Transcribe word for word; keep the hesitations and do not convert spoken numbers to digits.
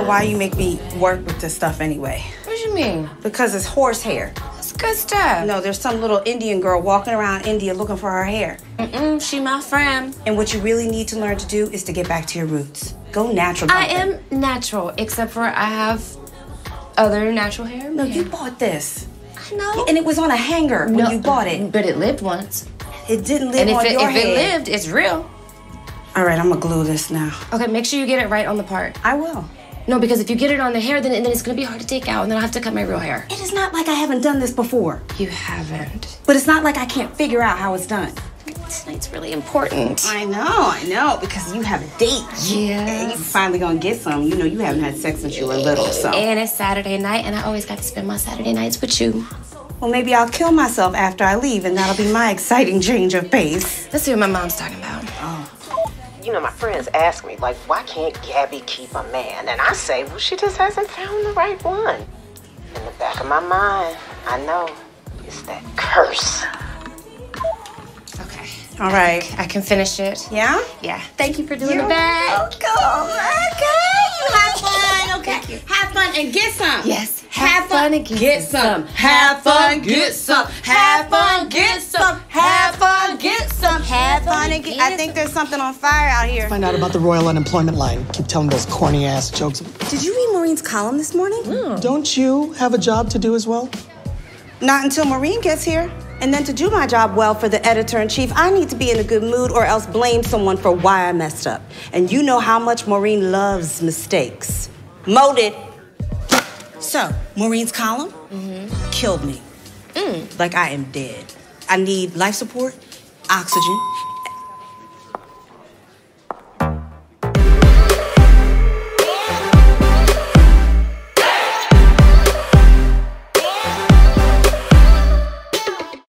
why you make me work with this stuff anyway. What do you mean? Because it's horse hair. It's good stuff. No, there's some little Indian girl walking around India looking for her hair. Mm-mm, she my friend. And what you really need to learn to do is to get back to your roots. Go natural. I am natural, except for I have other natural hair. No, you bought this. I know. And it was on a hanger when no, you bought it. But it lived once. It didn't live and if on it, your if head. it lived, it's real. All right, I'm gonna glue this now. Okay, make sure you get it right on the part. I will. No, because if you get it on the hair, then, then it's gonna be hard to take out, and then I'll have to cut my real hair. It is not like I haven't done this before. You haven't. But it's not like I can't figure out how it's done. Tonight's really important. I know, I know, because you have a date. Yeah. And you're finally gonna get some. You know, you haven't had sex since you were little, so. And it's Saturday night, and I always got to spend my Saturday nights with you. Well, maybe I'll kill myself after I leave, and that'll be my exciting change of pace. Let's see what my mom's talking about. Oh. You know, my friends ask me, like, why can't Gabby keep a man? And I say, well, she just hasn't found the right one. In the back of my mind, I know it's that curse. Okay. All right. I can finish it. Yeah? Yeah. Thank you for doing You're the bag. welcome. Okay. You have fun. Okay. Thank you. Have fun and get some. Yes. Have fun and get some. Have fun, get some. Have fun, get some. Have fun, get some. Have fun and get. I think there's something on fire out here. Find out about the Royal Unemployment Line. Keep telling those corny ass jokes. Did you read Maureen's column this morning? Mm. Don't you have a job to do as well? Not until Maureen gets here. And then to do my job well for the editor-in-chief, I need to be in a good mood or else blame someone for why I messed up. And you know how much Maureen loves mistakes. Molded. So, Maureen's column mm-hmm. killed me. Mm. Like I am dead. I need life support, oxygen,